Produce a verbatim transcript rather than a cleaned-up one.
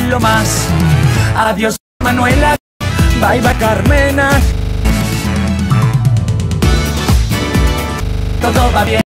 lo más. Adiós Manuela, bye bye Carmena. Todo va bien.